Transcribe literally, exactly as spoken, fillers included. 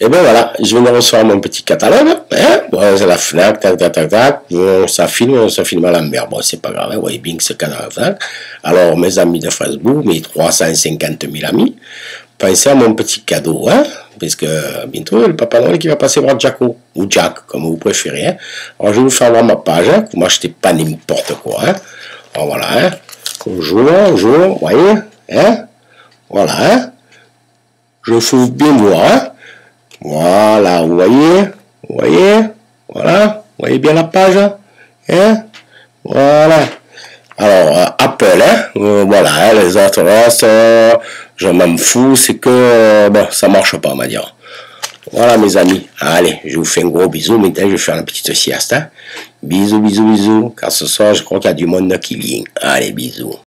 Et ben voilà, je viens de recevoir mon petit catalogue. Hein? Bon, c'est la Fnac, tac, tac, tac, tac. Bon, ça filme, ça filme à la mer. Bon, c'est pas grave, hein? Vous voyez bien que c'est canal Fnac. Alors, mes amis de Facebook, mes trois cent cinquante mille amis, pensez à mon petit cadeau, hein? Parce que bientôt, le Papa Noël qui va passer voir Jacko, ou Jack, comme vous préférez. Hein? Alors, je vais vous faire voir ma page, hein? Vous m'achetez pas n'importe quoi. Hein? Alors, voilà, hein? Bonjour, bonjour, vous voyez? Hein? Voilà, hein? Je faut bien voir, hein? Voilà, vous voyez, vous voyez, voilà, vous voyez bien la page, hein, voilà. Alors, euh, Apple, hein, euh, voilà, hein, les autres, là, ça, je m'en fous, c'est que, euh, bon, ça marche pas, on va dire. Voilà, mes amis, allez, je vous fais un gros bisou, maintenant, je vais faire une petite sieste, hein. Bisous, bisous, bisous, car ce soir, je crois qu'il y a du monde qui vient. Allez, bisous.